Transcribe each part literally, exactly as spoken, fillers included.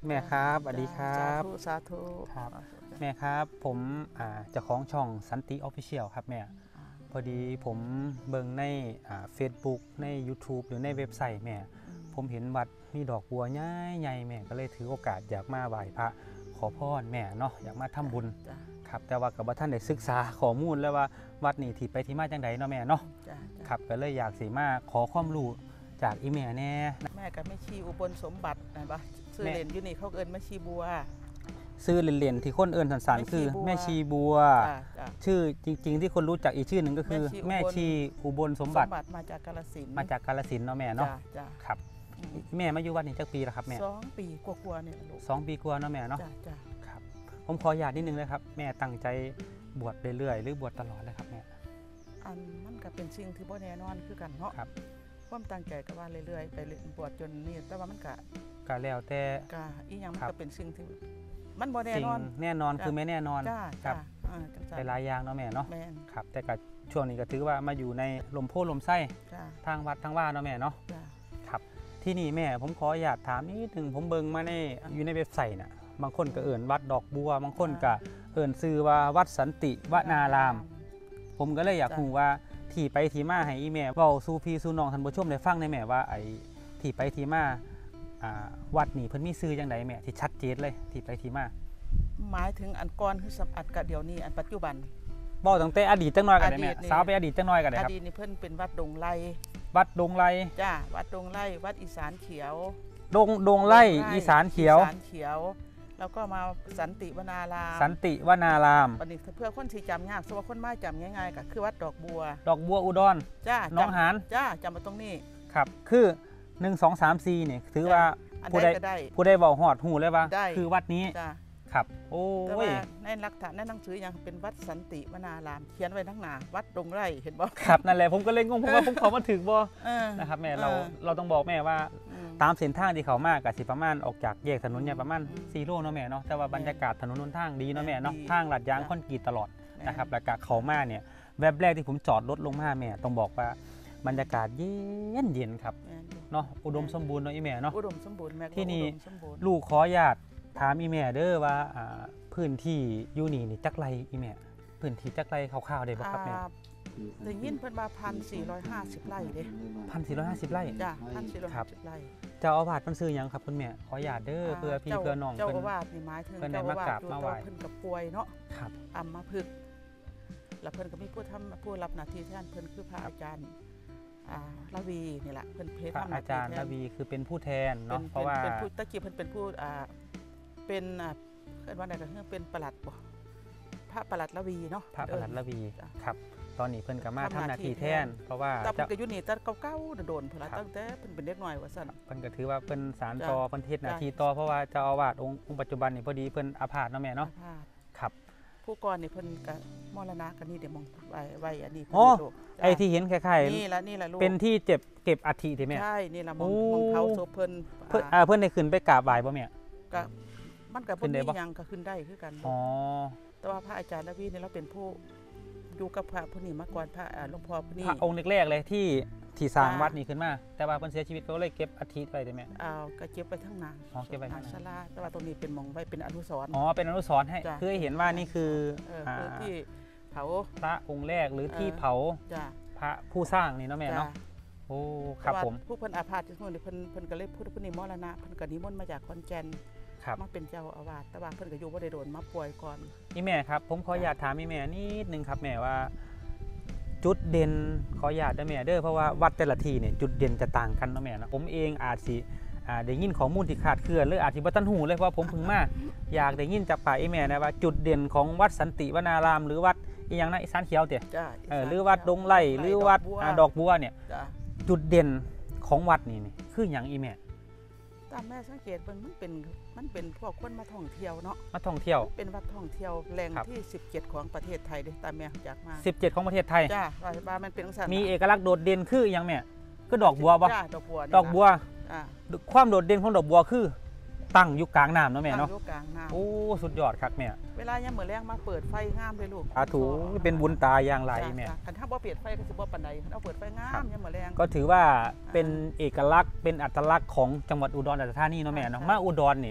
แม่ครับสวัสดีครับสาธุสาธุครับแม่ครับผมอ่าเจ้าของช่องสันติออฟฟิเชียลครับแม่พอดีผมเบิ่งในอ่าเฟซบุ๊กใน ยูทูบ หรือในเว็บไซต์แม่ผมเห็นวัดมีดอกบัวใหญ่ๆแม่ก็เลยถือโอกาสอยากมาไหว้พระขอพรแม่เนาะอยากมาทำบุญครับแต่ว่ากับว่าท่านได้ศึกษาข้อมูลแล้วว่าวัดนี้ที่ไปที่มาจังไดเนาะแม่เนาะครับก็เลยอยากสิมาขอความรู้จากอีแม่แน่แม่กับแม่ชีอุบลสมบัตินะปะซื้อเล่นอยู่นี่เขาเอิ้นแม่ชีบัวชื่อเล่นๆที่คนเอิ้นสันๆคือแม่ชีบัวชื่อจริงๆที่คนรู้จักอีกชื่อหนึ่งก็คือแม่ชีอุบลสมบัติมาจากกาฬสินธุ์มาจากกาฬสินธุ์เนาะแม่เนาะครับแม่มาอยู่วัดนี้จักปีแล้วครับแม่สองปีกว่าๆเนี่ยลูกสองปีกว่าเนาะแม่เนาะครับผมขออนุญาตนิดนึงเลยครับแม่ตั้งใจบวชเรื่อยๆหรือบวชตลอดเลยครับแม่อันมันก็เป็นสิ่งที่บ่แน่นอนคือกันเนาะครับความตั้งใจก็ว่าเรื่อยๆไปบวชจนนี่แต่ว่ามันก็ก็แล้วแต่ก็อีหยังมันก็เป็นสิ่งที่มันบ่แน่นอนแน่นอนคือไม่แน่นอนครับหลายอย่างเนาะแม่เนาะครับแต่ก็ช่วงนี้ก็ถือว่ามาอยู่ในลมโพลมไส้ทางวัดทางว่าเนาะแม่เนาะครับที่นี่แม่ผมขออยากถามนิดนึงผมเบิ่งมาในอยู่ในเว็บไซต์น่ะบางคนก็เอิ่นวัดดอกบัวบางคนก็เอิ่นชื่อว่าวัดสันติวนารามผมก็เลยอยากรู้ว่าที่ไปที่มาให้อีแม่เว้าสู่พี่สู่น้องท่านผู้ชมได้ฟังได้แม่ว่าไอ้ที่ไปที่มาวัดนี่เพิ่นมีชื่อจังไดแม่ที่ชัดเจนเลยที่ไปที่มาหมายถึงอันก่อนคืออันกะเดี๋ยวนี้อันปัจจุบันเว้าตั้งแต่อดีตจังน้อยก็ได้แม่สาวไปอดีตจังน้อยก็ได้ครับอดีตนี่เพิ่นเป็นวัดดงไลวัดดงไลจ้าวัดดงไลวัดอีสานเขียวดงดงไลอีสานเขียวอีสานเขียวแล้วก็มาสันติวนารามสันติวนารามอันนี้เพื่อคนที่จำยากสมมติคนไม่จำง่ายๆก็คือวัดดอกบัวดอกบัวอุดรจ้าน้องหานจ้าจำมาตรงนี้ครับคือหนึ่ง สอง สาม สี่นี่ถือว่าผู้ใดผู้ใดบอกฮอดหูเลยว่าคือวัดนี้ครับโอ้ยในหลักฐานในหนังสือยังเป็นวัดสันติวนารามเขียนไว้ทั้งหน้าวัดดงไร่เห็นบ่ครับนั่นแหละผมก็เลยงงผมว่าผมเขามาถึงบ่นะครับแม่เราเราต้องบอกแม่ว่าตามเส้นทางที่เขามากกับสิประมาณออกจากแยกถนนเนี่ยประมาณสี่โลเนาะแม่เนาะแต่ว่าบรรยากาศถนนนนทางดีเนาะแม่เนาะทางลาดยางคอนกรีตตลอดนะครับแล้วก็เขามาเนี่ยแวบแรกที่ผมจอดรถลงมาแม่ต้องบอกว่าบรรยากาศเย็นเย็นครับเนาะอุดมสมบูรณ์เนาะอีแม่เนาะอุดมสมบูรณ์แม่ที่นี่ลูกขอญาติถามอีแม่เด้อว่าพื้นที่ยูนี่นี่จักไรอีแม่พื้นที่จักไรคร่าวๆได้บ่ครับแม่ได้ยินเพิ่นว่าพันสี่ร้อยห้าสิบไร่เด้พันสี่ร้อยห้าสิบไร่จ้ะพันสี่ร้อยห้าสิบไร่เจ้าอาวาสเพิ่นซื้อหยังครับคุณแม่ขอญาติเด้อเพื่อพี่เพื่อน้องเจ้าอาวาสนี่หมายถึงเจ้าอาวาสอยู่ต่อเพิ่นกับป่วยเนาะครับอัมพฤกษ์แล้วเพิ่นก็มีผู้ทำผู้รับหน้าที่แทนเพิ่นคือพระอาจารย์ละวีนี่แหละเพิ่นเพชรพระอาจารย์ละวีคือเป็นผู้แทนเนาะเพราะว่าเป็นผู้ตะกี้เพิ่นเป็นผู้เป็นเกิดวันใดก็คือเป็นปลัดบ่พระปลัดละวีเนาะพระปลัดละวีครับตอนนี้เพิ่นก็มาทำหน้าที่แทนเพราะว่าแต่เพิ่นก็อยู่นี่แต่เก่าๆโดนๆพุ่นละตั้งแต่เพิ่นเป็นเด็กน้อยว่าซั่นเพิ่นก็ถือว่าเพิ่นสานต่อเพิ่นเฮ็ดหน้าที่ต่อเพราะว่าเจ้าอาวาสองค์ปัจจุบันนี่พอดีเพิ่นอาพาธเนาะแม่เนาะครับผู้ก่อนนี่เพิ่นก็มรณะกันนี่เดี๋ยวมองไว้ไว้อันนี้อ๋อไอ้ที่เห็นคล้ายๆนี่ละนี่ละลูกเป็นที่เจ็บเก็บอัฐิที่แม่ใช่นี่ละมองเผาศพเพิ่นเพิ่นอ่าเพิ่นได้ขึ้นไปกราบไหว้บ่แม่ก็มันก็บ่มีหยังก็ขึ้นได้คือกันอ๋อแต่ว่าพระอาจารย์ละวีนี่เราเป็นผู้อยู่กับพระผู้นี้มาก่อนพระหลวงพ่อผู้นี้พระองค์แรกๆเลยที่ที่สร้างวัดนี้ขึ้นมาแต่ว่าเพิ่นเสียชีวิตก็เลยเก็บอัฐิไว้ได้แม่อ้าวก็เก็บไว้ทั้งนานอ๋อเก็บไว้ทั้งศาลาแต่ว่าตรงนี้เป็นมองไว้เป็นอนุสรณ์อ๋อเป็นอนุสรณ์ให้คือเห็นว่านี่คืออ่าที่เผาพระองค์แรกหรือที่เผาพระผู้สร้างนี่เนาะแม่เนาะโอ้ครับผมผู้เพิ่นอาพาธที่นู่นเพิ่นเพิ่นก็เลยพูดผู้นี้มรณะเพิ่นก็นิมนต์มาจากขอนแก่นมาเป็นเจ้าอาวาสแต่ว่าเพิ่นก็อยู่บ่ได้โดนมาป่วยก่อนอีแม่ครับผมขออยากถามอีแม่นิดนึงครับแม่ว่าจุดเด่นขออยากได้แม่เด้อเพราะว่าวัดแต่ละที่เนี่ยจุดเด่นจะต่างกันเนาะแม่นะผมเองอาจสิได้ยินข้อมูลที่ขาดเคลื่อนหรืออาจสิบ่ทันหูเลยเพราะผมเพิ่งมาอยากได้ยินจากปากอีแม่นะว่าจุดเด่นของวัดสันติวนารามหรือวัดอีหยังนะอีสานเขียวเต๋อหรือวัดดงไร่หรือวัดดอกบัวเนี่ยจุดเด่นของวัดนี่นี่คือหยังอีแม่ตามแม่สังเกตเบิ่งมันเป็นมันเป็นพวกคนมาท่องเที่ยวเนาะมาท่องเที่ยวเป็นวัดท่องเที่ยวแหล่งที่สิบเจ็ดของประเทศไทยเด้ตามแม่จากมาสิบเจ็ดของประเทศไทยจ้าว่ามันเป็นจังซั่นมีเอกลักษณ์โดดเด่นคือหยังแม่คือดอกบัวบ่จ้าดอกบัวดอกบัวความโดดเด่นของดอกบัวคือตั้งอยู่กลางน้ำเนาะแม่เนาะตั้งอยู่กลางน้ำโอ้สุดยอดครับแม่เวลายามมื้อแลงมาเปิดไฟงามเลยลูกอาถูเป็นบุญตาอย่างไรแม่คันถ้าบ่เปิดไฟก็สิบ่ปานใดเอาเปิดไฟงามยามมื้อแลงก็ถือว่าเป็นเอกลักษณ์เป็นอัตลักษณ์ของจังหวัดอุดรธานีเนาะแม่เนาะมาอุดรนี่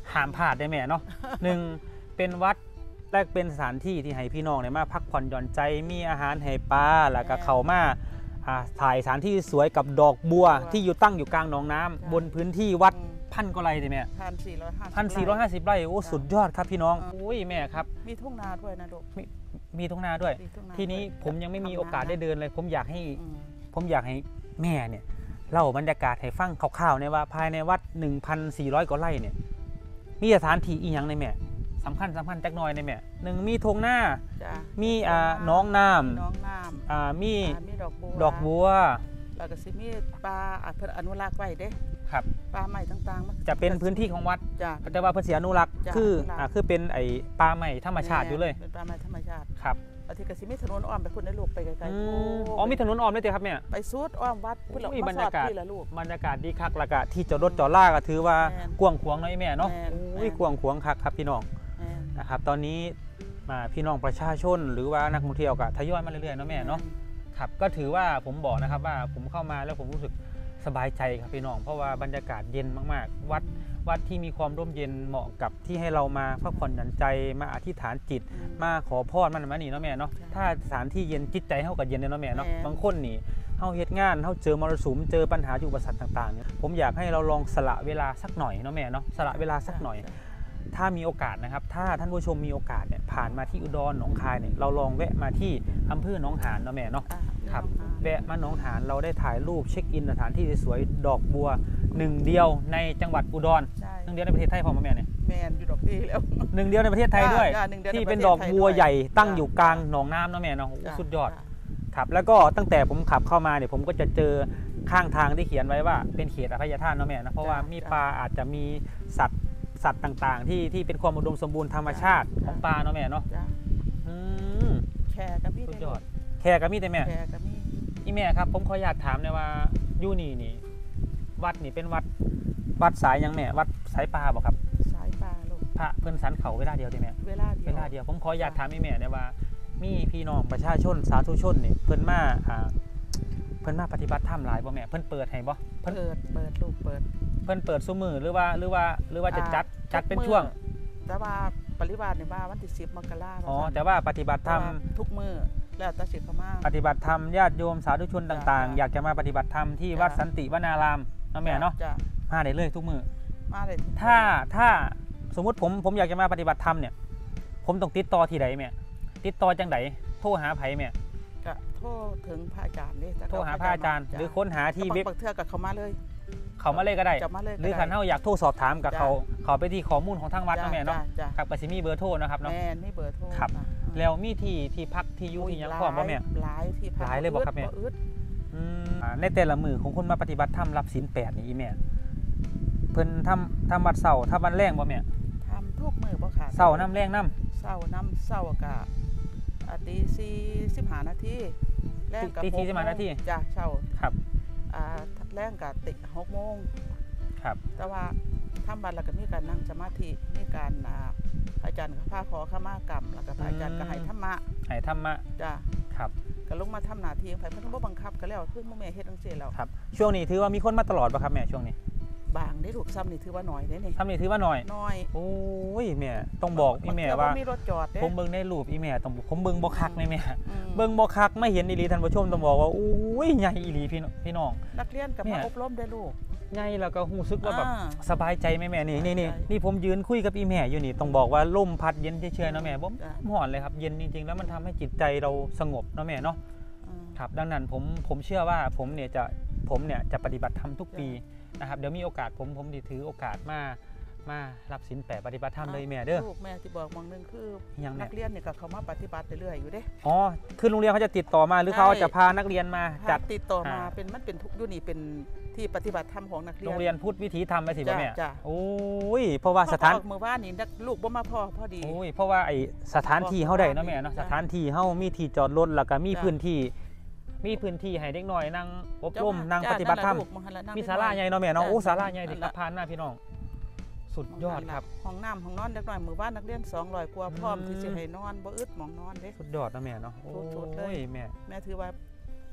ห้ามพลาดได้แม่เนาะ หนึ่งเป็นวัดและเป็นสถานที่ที่ให้พี่น้องได้มาพักผ่อนหย่อนใจมีอาหารให้ปลาแล้วก็เข้ามาถ่ายสถานที่สวยกับดอกบัวที่อยู่ตั้งอยู่กลางหนองน้ำบนพื้นที่วัดพันกว่าไร่เลยแม่พันสี่ร้อยห้าสิบพันสี่ร้อยห้าสิบไร่โอ้สุดยอดครับพี่น้องอุ้ยแม่ครับมีทุ่งนาด้วยนะลูกมีมีทุ่งนาด้วยทีนี้ผมยังไม่มีโอกาสได้เดินเลยผมอยากให้ผมอยากให้แม่เนี่ยเล่าบรรยากาศให้ฟังคร่าวๆในว่าภายในวัด หนึ่งพันสี่ร้อย กว่าไร่เนี่ยมีสถานที่อีหยังในแม่สำคัญสำคัญจักหน่อยในแม่หนึ่งมีทงหน้ามีอ่าน้องน้ำน้องน้ำอ่ามีดอกบัวดอกบัวแล้วก็สิมีปลาเพิ่นอนุรักษ์ไว้เด้ครับปลาใหม่ต่างๆจะเป็นพื้นที่ของวัดแต่ว่าเพิ่นสิอนุรักษ์คืออ่าคือเป็นไอ้ปลาใหม่ธรรมชาติอยู่เลยเป็นปลาใหม่ธรรมชาติครับอาทิตย์ก็สิมีถนนอ้อมไปพุ่นได้ลูกไปไกลๆอ๋อมีถนนอ้อมด้วยเด้ครับแม่ไปสุดอ้อมวัดพุ่นแล้วบรรยากาศบรรยากาศดีคักแล้วก็ที่จอดรถจอดลาก็ถือว่ากว้างขวางน้อยแม่เนาะอุ้ยกว้างขวางคักครับพี่น้องนะครับตอนนี้พี่น้องประชาชนหรือว่านักท่องเที่ยวก็ทยอยมาเรื่อยๆเนาะแม่เนาะครับก็ถือว่าผมบอกนะครับว่าผมเข้ามาแล้วผมรู้สึกสบายใจครับพี่น้องเพราะว่าบรรยากาศเย็นมากๆวัดวัดที่มีความร่มเย็นเหมาะกับที่ให้เรามาพักผ่อนหย่อนใจมาอธิษฐานจิตมาขอพรมันมานี่เนาะแม่เนาะถ้าสถานที่เย็นจิตใจเฮากับเย็นเนาะแม่เนาะบางคนนี่เฮาเฮ็ดงานเฮาเจอมรสุมเจอปัญหาอุปสรรคต่างๆเนี่ยผมอยากให้เราลองสละเวลาสักหน่อยเนาะแม่เนาะสละเวลาสักหน่อยถ้ามีโอกาสนะครับถ้าท่านผู้ชมมีโอกาสเนี่ยผ่านมาที่อุดรหนองคายเนี่ยเราลองแวะมาที่อำเภอหนองหานเนาะแม่เนาะครับแวะมาหนองหานเราได้ถ่ายรูปเช็คอินสถานที่สวยดอกบัวหนึ่งเดียวในจังหวัดอุดรหนึ่งเดียวในประเทศไทยพอมาแม่เนี่ยแม่อยู่ดอกดีแล้วหนึ่งเดียวในประเทศไทยด้วยที่เป็นดอกบัวใหญ่ตั้งอยู่กลางหนองน้ำเนาะแม่เนาะสุดยอดครับแล้วก็ตั้งแต่ผมขับเข้ามาเนี่ยผมก็จะเจอข้างทางที่เขียนไว้ว่าเป็นเขตอภัยทานเนาะแม่นะเพราะว่ามีปลาอาจจะมีสัตว์สัตว์ต่างๆที่ที่เป็นความอุดมสมบูรณ์ธรรมชาติของปลาเนาะแม่เนาะอืมแค่กับมีสุดยอดแค่กับมีแต่แม่แค่กับมีอีแม่ครับผมขออยากถามเลยว่ายูนี่นี่วัดนี่เป็นวัดวัดสายยังแม่วัดสายปลาบ่ครับสายปลาลูกพระเพิ่นสันเขาเวลาเดียวใช่ไหมเวลาเดียวเวลาเดียวผมขออยากถามอีแม่เลยว่ามีพี่น้องประชาชนสาธุชนนี่เพิ่นมาอ่าเพิ่นมาปฏิบัติธรรมหลายบ่แม่เพิ่นเปิดให้บ่เปิดเปิดลูกเปิดเพิ่นเปิดซุมื้อหรือว่าหรือว่าหรือว่าจะจัดจัดเป็นช่วงแต่ว่าปริวาสเนี่ยว่าวันที่สิบมกราคมอ๋อแต่ว่าปฏิบัติธรรมทุกมื้อแล้วแต่สิเข้ามาปฏิบัติธรรมญาติโยมสาธุชนต่างๆอยากจะมาปฏิบัติธรรมที่วัดสันติวนารามเนาะแม่เนาะมาได้เลยทุกมื้อมาได้ถ้าถ้าสมมุติผมผมอยากจะมาปฏิบัติธรรมเนี่ยผมต้องติดต่อที่ใดแม่ติดต่อจังไดโทรหาไผแม่ก็โทรถึงพระอาจารย์นี่โทรหาพระอาจารย์หรือค้นหาที่เว็บเทื่อกับเขามาเลยเขามาเลยก็ได้หรือคันเฮาอยากโทรสอบถามกับเขาเขาไปที่ข้อมูลของทางวัดเนาะแม่เนาะครับก็สิมีเบอร์โทรนะครับเนาะแม่มีเบอร์โทรครับแล้วมีที่ที่พักที่อยู่ที่หยังพร้อมบ่แม่หลายที่พักหลายเลยบ่ครับแม่อืมในแต่ละมื้อของคนมาปฏิบัติธรรมรับศีลแปดนี่อีแม่เพิ่นทำทำวัดเช้าทำวันแรงบ่แม่ทำทุกมื้อบ่ขาดเช้าน้ำแรงน้ำเช้าน้ำเช้าก็ตีสี่สิบห้านาทีแรงก็ตีสี่สิบห้านาทีจ้ะเช้าครับอ่าแรงก็ติหกโมงครับแต่ว่าทำบัตรแล้วก็มีการนั่งสมาธิมีการอาจารย์ก็พาขอขมากรรมแล้วก็อาจารย์ก็ให้ธรรมะให้ธรรมะจ้ะครับก็ลงมาทำหน้าที่ไปเพิ่นบ่บังคับก็แล้วคือบ่แม่เฮ็ดจังซี่แล้วครับช่วงนี้ถือว่ามีคนมาตลอดป่ะครับแม่ช่วงนี้บางได้ลูกซ้ำนี่ถือว่าน้อยเด้นี่ซ้ำนี่ถือว่าน้อยน้อยโอ้ยแม่ต้องบอกอีแม่ว่ามีรถจอดผมเบิ่งในรูปอีแม่ต้องผมเบิ่งบ่คักแม่เบิ่งบ่คักไม่เห็นอีหลีท่านผู้ชมต้องบอกว่าโอ้ยใหญ่อีหลีพี่พี่น้องนักเรียนกับมาอบรมได้ลูกใหญ่แล้วก็รู้สึกว่าแบบสบายใจแม่แม่นี่นี่นี่ผมยืนคุยกับอีแม่อยู่นี่ต้องบอกว่าลมพัดเย็นเฉยๆเนาะแม่บ่ฮ้อนเลยครับเย็นจริงๆแล้วมันทำให้จิตใจเราสงบเนาะแม่เนาะครับดังนั้นผมผมเชื่อว่าผมเนี่ยจะผมเนี่ยจะปฏิบัติธรรมทุกปีนะครับเดี๋ยวมีโอกาสผมผมถือโอกาสมามารับศีลแปดปฏิบัติธรรมเลยแม่เด้อลูกแม่ที่บอกมองนึงคือนักเรียนเนี่ยก็เขามาปฏิบัติเรื่อยๆอยู่เด้อ๋อคือโรงเรียนเขาจะติดต่อมาหรือเขาจะพานักเรียนมาจัดติดต่อมาเป็นมันเป็นทุกอยู่นี่เป็นที่ปฏิบัติธรรมของนักเรียนโรงเรียนพุทธวิถีธรรมไปสิแม่โอ้ยเพราะว่าสถานเมื่อวานนี้นักลูกบ่มาพอพอดีโอ้ยเพราะว่าไอ้สถานที่เขาได้เนาะแม่เนาะสถานที่เขามีที่จอดรถแล้วก็มีพื้นที่มีพื้นที่ให้เด็กน้อยนั่งอบรมนั่งปฏิบัติธรรมมีศาลาใหญ่เนาะแม่เนาะโอ้ศาลาใหญ่ติดกับพานหน้าพี่น้องสุดยอดครับห้องน้ำห้องนอนเด็กน้อยมือบ้านนักเรียนสองร้อยกว่าพร้อมที่จะให้นอนบ่อึดหมองนอนเด้สุดยอดนะแม่เนาะโอ้ยแม่แม่ถือว่า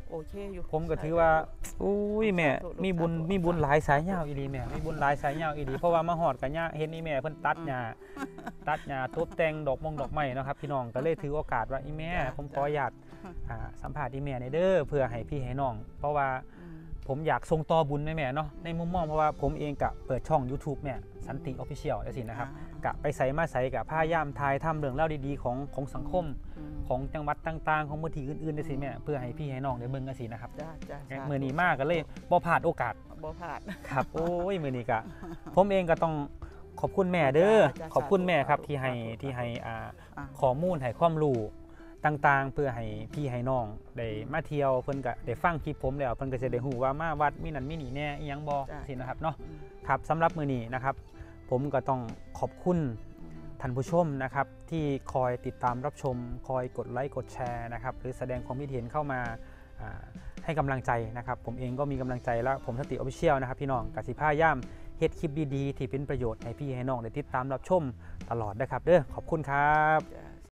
โอเคอยู่ผมก็ถือว่าอุ้ยแม่มีบุญมีบุญหลายสายยาวอีหลีแม่มีบุญหลายสายยาวอีหลีเพราะว่ามาฮอดกันยาเห็นอีแม่เพิ่นตัดหญ้าตัดหญ้าตบแต่งดอกมงดอกไม้เนาะครับพี่น้องก็เลยถือโอกาสว่าอีแม่ผมขออนุญาตอ่าสัมภาษณ์อีแม่ในเด้อเพื่อให้พี่ให้น้องเพราะว่าผมอยากส่งต่อบุญแม่ๆเนาะในมุมมองเพราะว่าผมเองก็เปิดช่อง YouTube แม่สันติ Official จังซี่นะครับกะไปใส่มาใส่กะพยายามถ่ายทำเรื่องเล่าดีๆของของสังคมของจังหวัดต่างๆของพื้นที่อื่นๆจังซี่แม่เพื่อให้พี่ให้น้องได้เบิ่งจังซี่นะครับมื้อนี้มาก็เลยบ่พลาดโอกาสบ่พลาดครับโอ้ยมื้อนี้ก็ผมเองก็ต้องขอบคุณแม่เด้อขอบคุณแม่ครับที่ให้ที่ให้อ่าข้อมูลให้ความรู้ต่างๆเพื่อให้พี่ให้น้องได้มาเที่ยวเพิ่นก็ได้ฟังคลิปผมแล้วเพิ่นก็จะได้ฮู้ว่ามาวัดมีนั่นมีนี่แน่อีหยังบ่สินะครับเนาะครับสำหรับมื้อนี้นะครับผมก็ต้องขอบคุณท่านผู้ชมนะครับที่คอยติดตามรับชมคอยกดไลค์กดแชร์นะครับหรือแสดงความคิดเห็นเข้ามาให้กำลังใจนะครับผมเองก็มีกำลังใจแล้วผมสติ Official นะครับพี่น้องกสิพยายามเฮ็ดคลิปดีๆที่เป็นประโยชน์ให้พี่ให้น้องได้ติดตามรับชมตลอดนะครับเด้อขอบคุณครับ